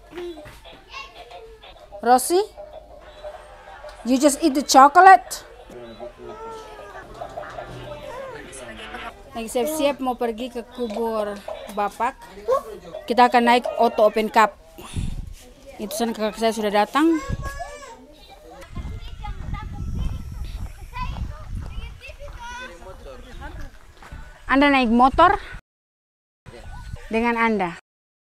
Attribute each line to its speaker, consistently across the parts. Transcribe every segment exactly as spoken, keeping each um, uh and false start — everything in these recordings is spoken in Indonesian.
Speaker 1: Rosie, you just eat the chocolate. Lagi siap-siap mau pergi ke kubur bapak. Kita akan naik auto open cup. Itu sana kakak saya sudah datang. Anda naik motor dengan Anda.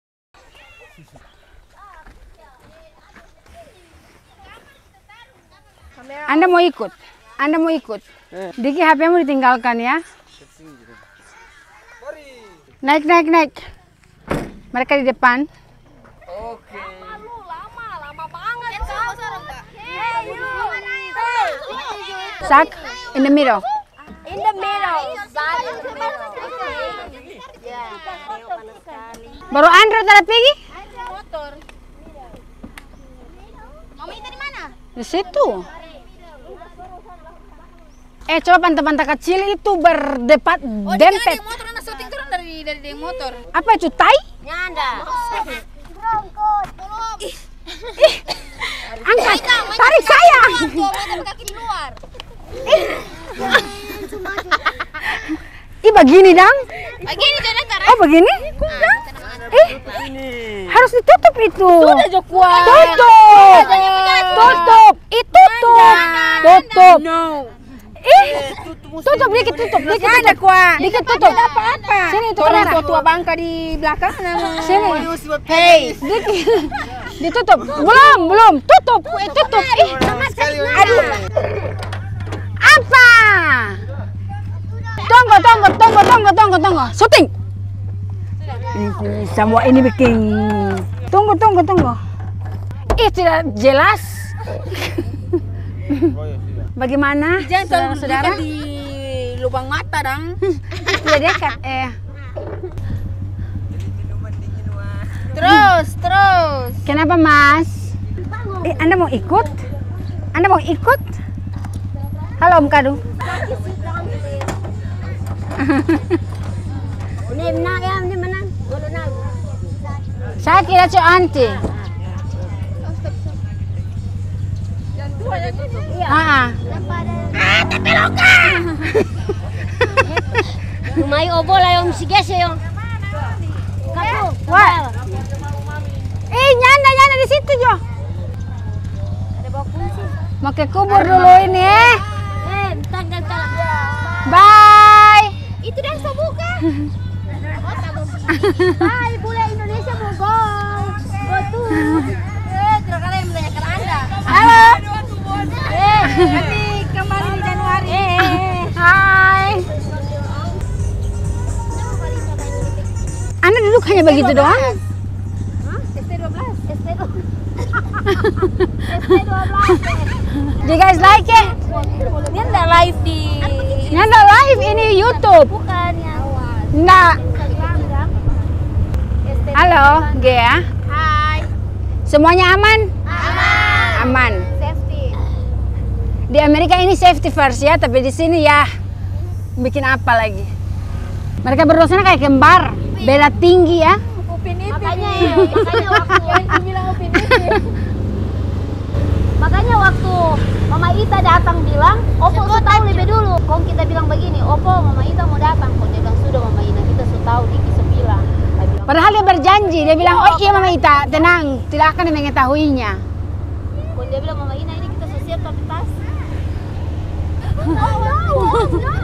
Speaker 1: Anda mau ikut? Anda mau ikut? Diki H P-mu ditinggalkan ya. Naik, naik, naik. Mereka di depan.
Speaker 2: Oke.
Speaker 3: Lama, lama banget.
Speaker 1: Sak, in the middle.
Speaker 3: In the middle.
Speaker 1: Baru Andrew tadi pergi?
Speaker 3: Motor. Mama itu di mana?
Speaker 1: Di situ. Eh, coba pantai-pantai kecil itu berdepat
Speaker 3: Oh,
Speaker 1: dempet.
Speaker 3: di motor anak syuting turun dari dari, dari motor.
Speaker 1: Apa itu tai?
Speaker 3: Nyanda.
Speaker 1: Angkat, tarik saya.
Speaker 3: Tuh, main kaki di luar.
Speaker 1: Ih, begini dang.
Speaker 3: Begini jangan tarik.
Speaker 1: Oh, begini? Eh, harus ditutup itu.
Speaker 3: Sudah Jokwa.
Speaker 1: Tutup. Tutup. Itu tutup. Tutup. Ih, tutup dikit, tutup dikit. Ada kuah. Dikit tutup. Apa-apa. Sini itu
Speaker 3: Orang
Speaker 1: kamera.
Speaker 3: tua bangka di belakang.
Speaker 1: Sini.
Speaker 3: Hey.
Speaker 1: Dikit. Ditutup. Belum, belum. Tutup. Eh, tutup. Ih, aduh. Apa? Tunggu, tunggu, tunggu, tunggu, tunggu, tunggu. Syuting. Ini semua ini bikin. Tunggu, tunggu, tunggu. Ih, tidak jelas. Bagaimana?
Speaker 3: Jangan
Speaker 1: saudara-saudara?
Speaker 3: di lubang mata dong.
Speaker 1: Tidak dekat. Eh,
Speaker 3: Terus, terus.
Speaker 1: kenapa Mas? Eh, Anda mau ikut? Anda mau ikut? Halo Om Kadu.
Speaker 3: Ini mana ya? Ini mana?
Speaker 1: Saya kira cok anti. Ah,
Speaker 3: Lumai obo lah yang si gese yang. Kamu.
Speaker 1: wah. Eh, nyanda nyanda di situ Jo.
Speaker 3: Ada bawa kunci.
Speaker 1: Mau ke kubur dulu ini eh.
Speaker 3: Eh, bentar, bentar.
Speaker 1: Bye.
Speaker 3: Itu dah saya buka. Hai, bule Indonesia mau go. Go tuh. Eh, kira kali yang menanyakan Anda.
Speaker 1: Halo.
Speaker 3: Eh, nanti kembali di Januari. Eh,
Speaker 1: Hai. Anda duduk hanya begitu doang?
Speaker 3: S T dua belas. S T dua belas. S T dua belas.
Speaker 1: Do you guys like it?
Speaker 3: Ini enggak live di
Speaker 1: Nyanda live ini YouTube.
Speaker 3: bukan yang
Speaker 1: Nggak.
Speaker 3: S T
Speaker 1: Halo, Gea.
Speaker 3: Hai.
Speaker 1: Semuanya aman?
Speaker 3: Aman.
Speaker 1: Aman.
Speaker 3: Safety.
Speaker 1: Di Amerika ini safety first ya, tapi di sini ya bikin apa lagi? Mereka berdua sana kayak kembar, beda tinggi ya.
Speaker 3: Upin Ipin. Makanya ya, makanya waktu yang dibilang Upin Ipin. Makanya waktu Mama Ita datang bilang, Opo sudah tahu lebih dulu. Kong kita bilang begini, Opo Mama Ita mau datang. Kong dia bilang sudah Mama Ita kita sudah tahu, Diki sebilang.
Speaker 1: Padahal dia berjanji, dia bilang, oh iya Mama Ita, tenang, tidak akan mengetahuinya.
Speaker 3: Kong dia bilang Mama Ina ini kita sudah siap tapi tas. Oh no, oh no,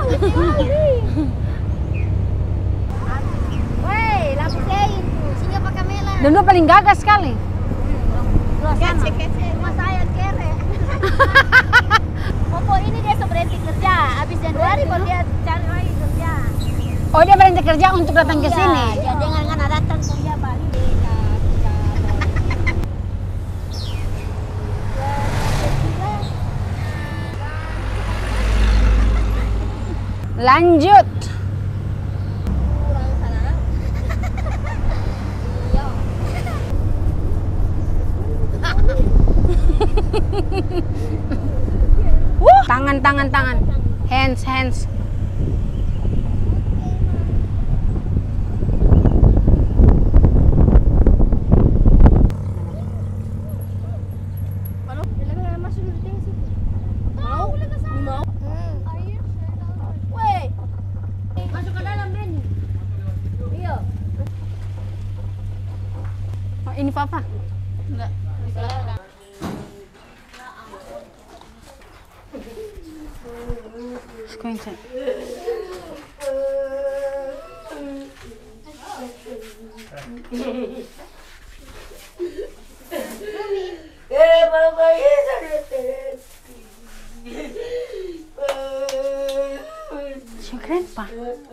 Speaker 3: Wey, lampu sein tuh, singa pakai mela.
Speaker 1: Dan dia paling gagah sekali.
Speaker 3: Rumah saya kere. Opo ini dia berhenti kerja, habis Januari baru dia cari lagi kerja.
Speaker 1: Oh dia berhenti kerja untuk datang ke sini.
Speaker 3: Ya dengan dengan datang kerja Bali.
Speaker 1: Lanjut. Wuh, tangan, tangan, tangan. Hands, hands. Ini papa? Enggak. Sequence.
Speaker 2: Eh, mama itu.
Speaker 1: Siya grandpa.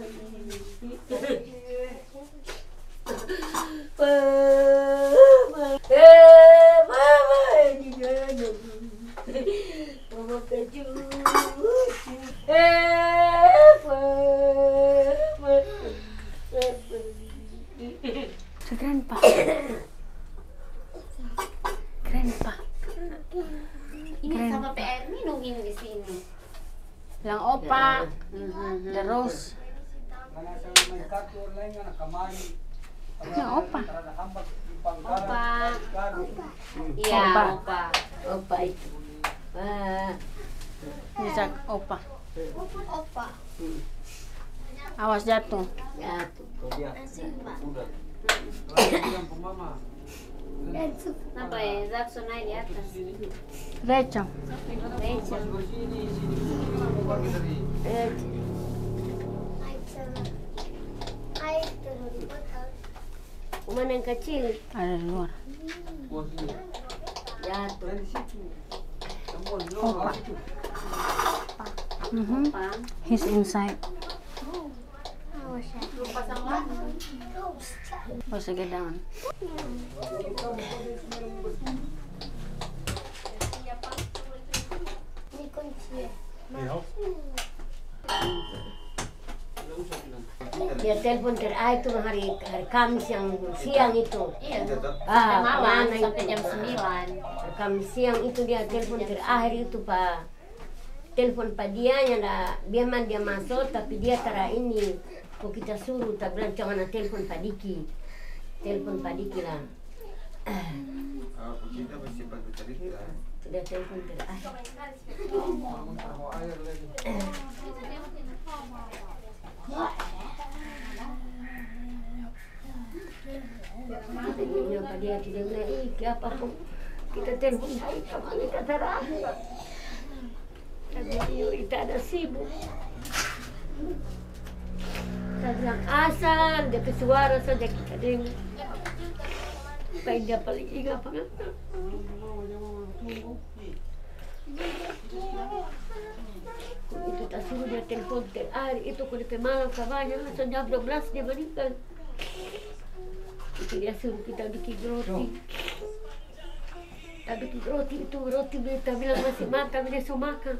Speaker 2: Eh, mama ini jangan. Mama kecil. Eh, mama.
Speaker 1: Siya grandpa. Grandpa.
Speaker 3: Ini sama P R minum ini di sini.
Speaker 1: Yang opa. The Rose. Yang opa.
Speaker 3: Opa. Iya,
Speaker 1: Opa.
Speaker 3: opa.
Speaker 2: Opa itu. Wah.
Speaker 1: Bisa opa.
Speaker 3: Opa.
Speaker 1: Awas jatuh.
Speaker 2: Ya tuh.
Speaker 3: Kenapa ya? Zakso naik di atas.
Speaker 1: Rachel.
Speaker 3: Rachel.
Speaker 2: Eh, Kuman yang kecil.
Speaker 1: Ada di luar.
Speaker 2: Jatuh.
Speaker 1: Opa. Mhm.
Speaker 3: Opa.
Speaker 1: He's inside. Oh, sige down.
Speaker 2: Dia telepon terakhir itu hari hari Kamis yang siang itu.
Speaker 3: Iya.
Speaker 2: Ah,
Speaker 3: Malam
Speaker 2: kemana
Speaker 3: sampai
Speaker 2: itu?
Speaker 3: jam sembilan.
Speaker 2: Hari Kamis siang itu dia telepon terakhir itu Pak. Telepon Pak dia yang dah biarman dia masuk tapi dia tera ini. Kok kita suruh tak bilang jangan telepon Pak Diki. Telepon Pak Diki lah.
Speaker 4: Kita masih pada cerita.
Speaker 2: Sudah telepon terakhir. Ini apa dia tidak bilang, ih kenapa kok kita telepon baik sama kita terakhir. Tapi kita ada sibuk. Kita bilang asal dia ke suara saja kita dengar. Supaya dia paling ingat banget. Itu tak suruh dia telepon terakhir itu kalau di malam kabarnya langsung jam dua belas dia meninggal. Itu dia suruh kita bikin roti. Kita bikin roti itu roti kita bilang masih makan dia suruh makan.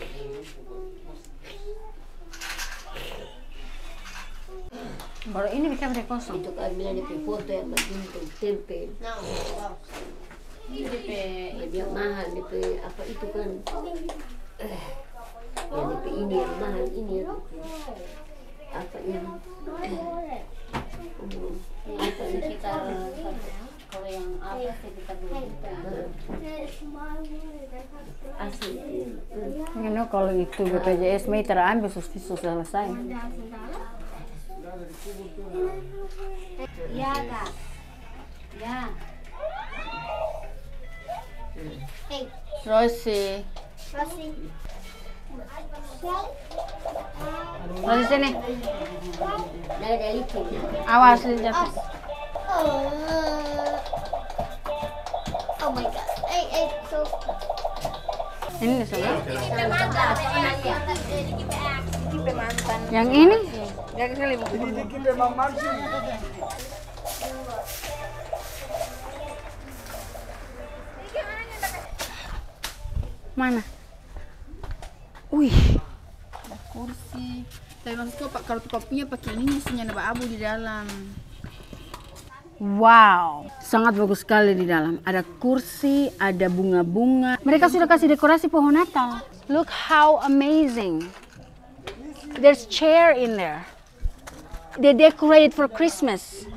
Speaker 1: Baru ini bisa beri kosong.
Speaker 2: Itu kan bilang dia foto yang berbentuk tempel. Ya, dia mahal dia apa itu kan. Eh, ya dia ini yang mahal ini yang apa ini. Eh,
Speaker 3: Itu sekitar kalau yang apa sekitar dua juta.
Speaker 2: Asli.
Speaker 1: You know, kalau itu B P J S Mei terambil sudah selesai.
Speaker 3: Iya kak. Ya. Hey,
Speaker 1: Rosie.
Speaker 3: Rosie.
Speaker 1: Rosie sini.
Speaker 2: Dari dari itu.
Speaker 1: Awas jatuh.
Speaker 3: Oh my god. Hey, hey, so.
Speaker 1: Ini di sana.
Speaker 3: Mantan.
Speaker 1: Yang ini?
Speaker 3: Gak kali bu.
Speaker 1: Mana? Wih.
Speaker 5: Ada kursi. Tapi maksudku pak kalau kopinya pakai ini isinya ada abu di dalam.
Speaker 1: Wow, sangat bagus sekali di dalam. Ada kursi, ada bunga-bunga. Mereka sudah kasih dekorasi pohon Natal. Look how amazing. There's chair in there. They decorated for Christmas.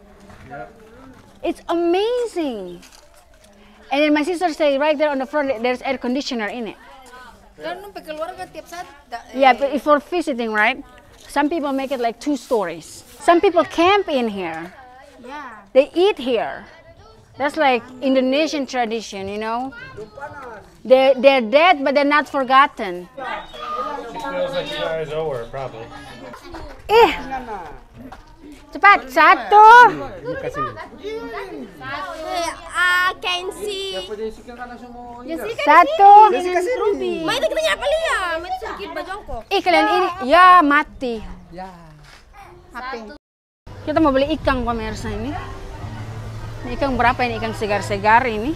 Speaker 1: It's amazing. And then my sister say right there on the front there's air conditioner in it.
Speaker 5: Kan nu pakai keluar kan tiap saat.
Speaker 1: Yeah, but it's for visiting, right? Some people make it like two stories. Some people camp in here.
Speaker 5: Ya.
Speaker 1: They eat here. That's like Indonesian tradition, you know. They're they're dead, but they're not forgotten.
Speaker 4: She feels like you guys owe her, probably.
Speaker 1: Ih, cepat satu.
Speaker 3: Ah, Kenzi.
Speaker 1: Satu.
Speaker 3: Ma itu kita nyapa liya, ma itu sakit bajongko.
Speaker 1: Ih, kalian ini ya mati. H P. Kita mau beli ikan pemirsa ini. Ini ikan berapa ini? Ikan segar-segar ini.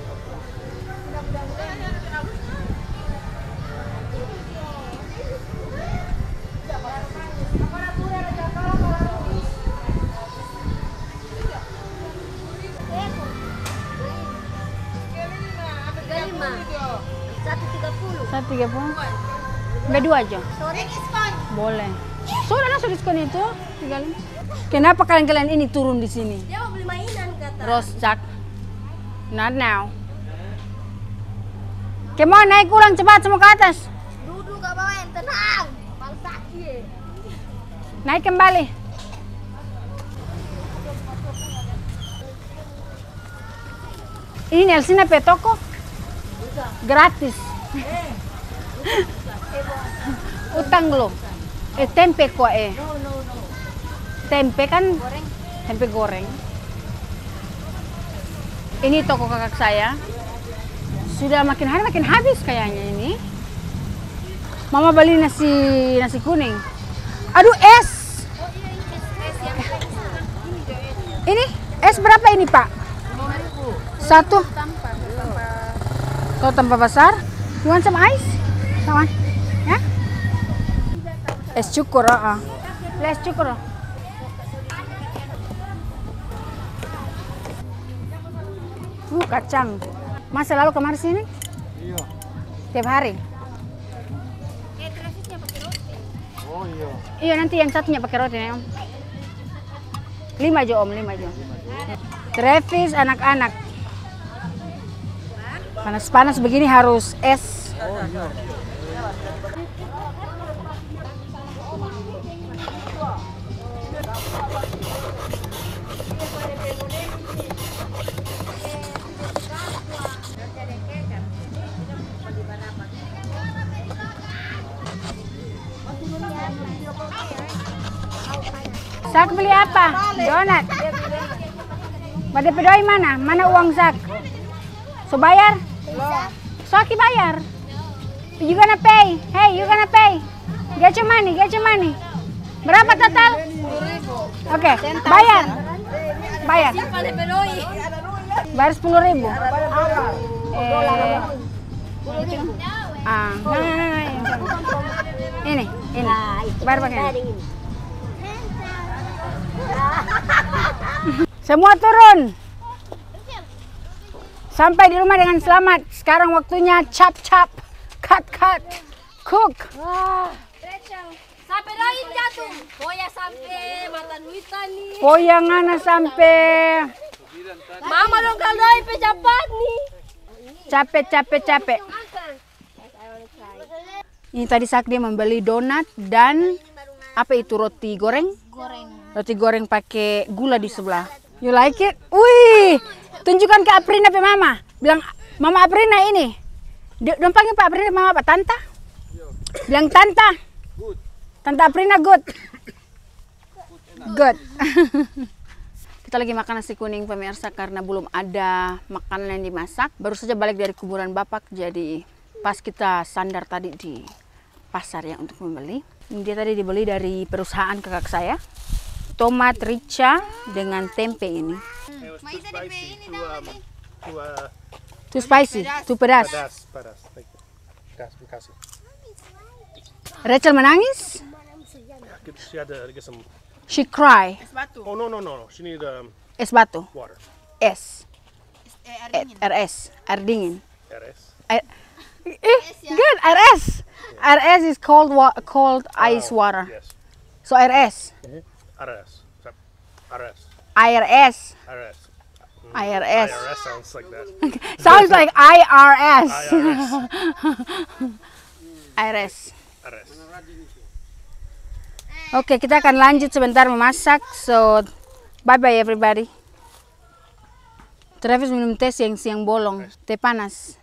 Speaker 3: satu tiga puluh.
Speaker 1: Satu tiga puluh. Ambil dua aja.
Speaker 3: Sore diskon.
Speaker 1: Boleh. Sudah langsung diskon itu. Tinggal. Kenapa kalian-kalian ini turun di sini?
Speaker 3: Dia mau beli mainan kata.
Speaker 1: Roscak. Not now. Kemon naik ulang cepat semua ke atas.
Speaker 3: Duduk gak bawa yang tenang. Bang sakit.
Speaker 1: Naik kembali. Ini Nelsina Petoko. Gratis. Utang lo. Eh tempe kok eh. Tempe kan? Goreng. Tempe goreng. Ini toko kakak saya. Sudah makin hari makin habis kayaknya ini. Mama beli nasi nasi kuning. Aduh es. Ini es berapa ini Pak? Satu. Kalau tanpa besar. You want some ice? Sama? Ya? Es cukur, ah. Uh. Es cukur. Uh, kacang. Mas selalu kemari sini?
Speaker 4: Iya.
Speaker 1: Tiap hari?
Speaker 3: Eh, Travisnya pakai roti.
Speaker 4: Oh iya.
Speaker 1: Iya, nanti yang satunya pakai roti ya, Om. Lima aja, Om, lima aja. Travis, anak-anak. Panas-panas begini harus es.
Speaker 4: Oh iya.
Speaker 1: Sak beli apa? Donat. Pada pedoi mana? Mana uang Sak? So bayar? Saki bayar. You gonna pay? Hey, you gonna pay? Get your money, get your money. Berapa total? Oke, okay, bayar. Bayar. Bayar sepuluh ribu. Eh, ah, nah, nah, nah, ini, ini. Bayar pakai ini. Semua turun. Sampai di rumah dengan selamat. Sekarang waktunya cap-cap, cut-cut, cook.
Speaker 3: Sampai lain jatuh. Poya sampai mata duitan nih.
Speaker 1: Poya ngana sampai.
Speaker 3: Mama dong kalau doi pejabat nih.
Speaker 1: Capek, capek, capek. Ini tadi Sakdi membeli donat dan apa itu roti goreng?
Speaker 3: Goreng.
Speaker 1: Roti goreng pakai gula di sebelah. You like it? Wih, tunjukkan ke Aprina pe Mama. Bilang Mama Aprina ini. Dong panggil Pak Aprina Mama Pak Tanta. Bilang Tanta. Tanta Aprina good. Good. Kita lagi makan nasi kuning pemirsa karena belum ada makanan yang dimasak. Baru saja balik dari kuburan Bapak, jadi pas kita sandar tadi di pasar ya untuk membeli. Ini dia tadi dibeli dari perusahaan kakak saya. Tomat rica dengan tempe ini. Too spicy, too pedas.
Speaker 4: Pedas, pedas. Pedas, kasih.
Speaker 1: Rachel menangis.
Speaker 4: She had to get some.
Speaker 1: She cry.
Speaker 4: Oh no no no no. She need um
Speaker 1: Es batu.
Speaker 4: water.
Speaker 1: Es. R S. Air dingin.
Speaker 4: R S.
Speaker 1: Air, eh, good. R S. R S is cold wa cold ice water.
Speaker 4: Yes.
Speaker 1: So R S.
Speaker 4: R S. R S.
Speaker 1: I R S.
Speaker 4: R S.
Speaker 1: I R S.
Speaker 4: I R S sounds like that.
Speaker 1: Sounds like I R S.
Speaker 4: I R S.
Speaker 1: I R S.
Speaker 4: R S.
Speaker 1: Oke, kita akan lanjut sebentar memasak. So, bye bye everybody. Travis minum teh siang-siang bolong, teh panas.